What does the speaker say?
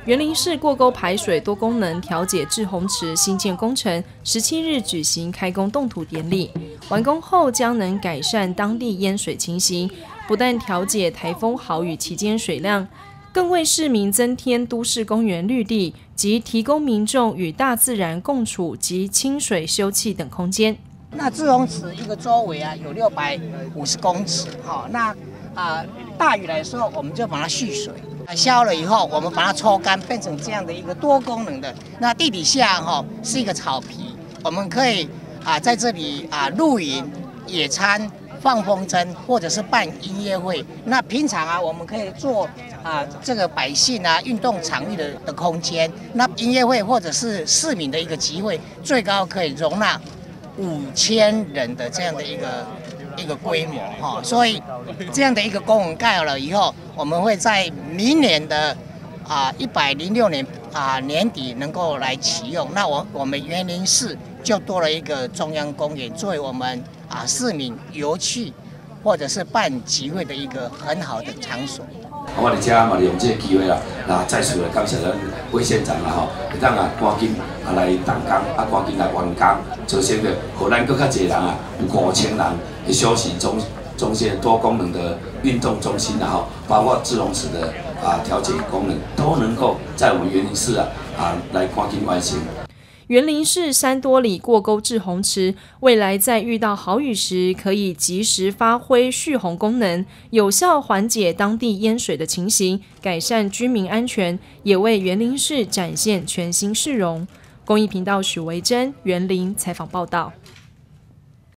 员林市过沟排水多功能调解滞洪池新建工程17日举行开工动土典礼，完工后将能改善当地淹水情形，不但调解台风豪雨期间水量，更为市民增添都市公园绿地及提供民众与大自然共处及清水休憩等空间。 那滞洪池一个周围有650公尺，那大雨来的时候，我们就把它蓄水。消了以后，我们把它抽干，变成这样的一个多功能的。那地底下是一个草皮，我们可以在这里露营、野餐、放风筝，或者是办音乐会。那平常我们可以做这个百姓运动场域的空间。那音乐会或者是市民的一个集会，最高可以容纳5000人的这样的一个规模所以这样的一个公园盖好了以后，我们会在明年的106年年底能够来启用。那我们员林市就多了一个中央公园，作为我们市民游憩或者是办集会的一个很好的场所。 我伫遮嘛利用这个机会啦，再次来感谢咱魏县长会当赶紧来动工，赶紧来完工，造成的，互咱更较侪人有5000人的休息中心多功能的运动中心包括滞洪池的调节功能，都能够在我们员林市来赶紧完成。 员林市3多里过沟滞洪池，未来在遇到豪雨时，可以及时发挥蓄洪功能，有效缓解当地淹水的情形，改善居民安全，也为员林市展现全新市容。公益频道许维珍，员林采访报道。